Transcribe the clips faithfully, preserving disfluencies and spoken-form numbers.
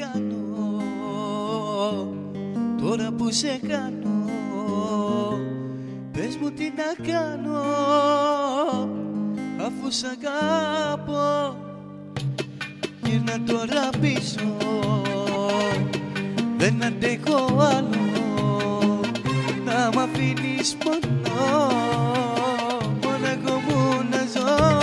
κάνω, τώρα που σε κάνω, πες μου τι να κάνω, αφού σ' αγαπώ. Γύρνα τώρα πίσω, δεν αντέχω άλλο να μ' αφήνεις μόνο, μοναχό μου να ζω.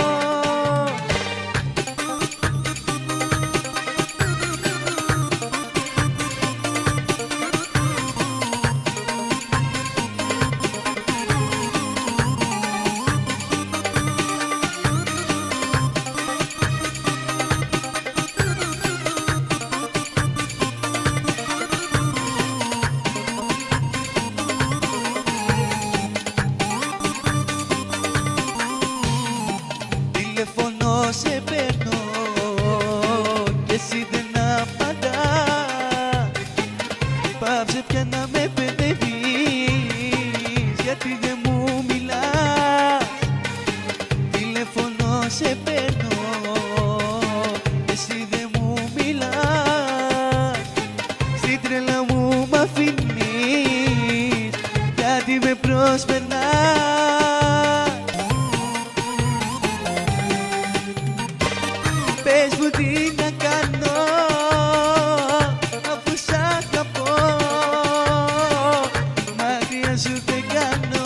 Τηλεφωνώ, σε παίρνω και εσύ δεν απαντάς. Πάψε πια να με παιδεύεις, γιατί δεν μου μιλάς. Τηλεφωνώ, σε παίρνω και εσύ δεν μου μιλάς. Στην τρέλα μου μ' αφήνεις, γιατί με προσπερνάς. Πες μου τι να κάνω, αφού σ' αγαπώ. Μακριά σου δεν κάνω,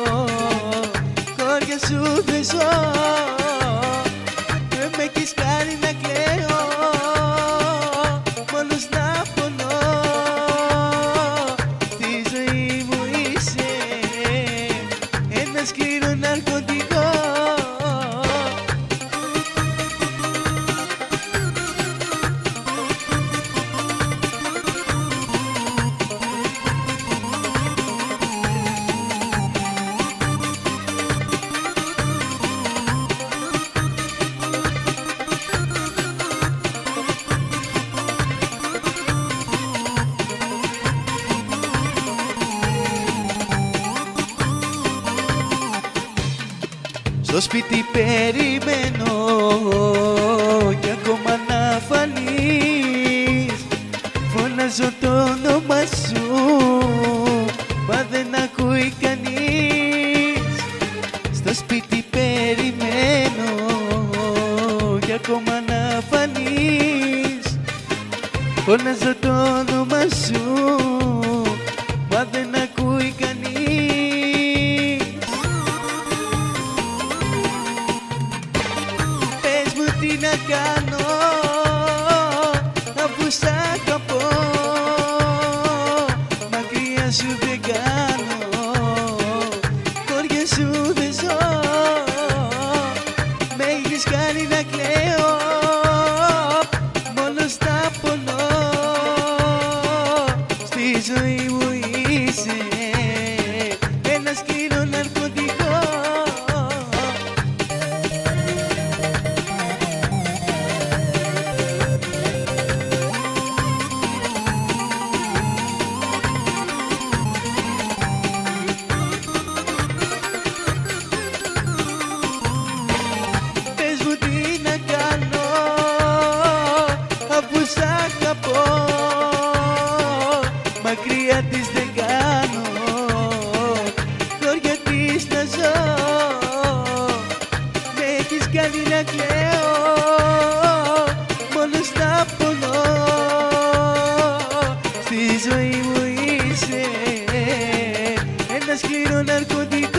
χώρια σου δεν ζω. Δεν με έχεις κάνει να κλαίω, μόνος να πονώ. Στη ζωή μου είσαι ένα σκληρό ναρκωτικό. Στο σπίτι περιμένω κι ακόμα να φανείς. Φωνάζω το όνομα σου, μα δεν ακούει κανείς. Στο σπίτι περιμένω κι ακόμα να φανείς. Φωνάζω το όνομα σου, μα δεν ακούει κανείς. Τι να κάνω, αφού σ' αγαπώ. Μακριά σου δεν κάνω, χώρια σου δεν ζω. Με έχεις κάνει να κλαίω, μόνος να πονώ. Στη ζωή μου είσαι ένα σκληρό ναρκωτικό. Σ' αγαπώ, μακριά της δεν κάνω, χώρια της να ζω. Με έχεις κάνει να κλαίω, μόνος να πονώ. Στη ζωή μου είσαι ένα σκληρό ναρκωτικό.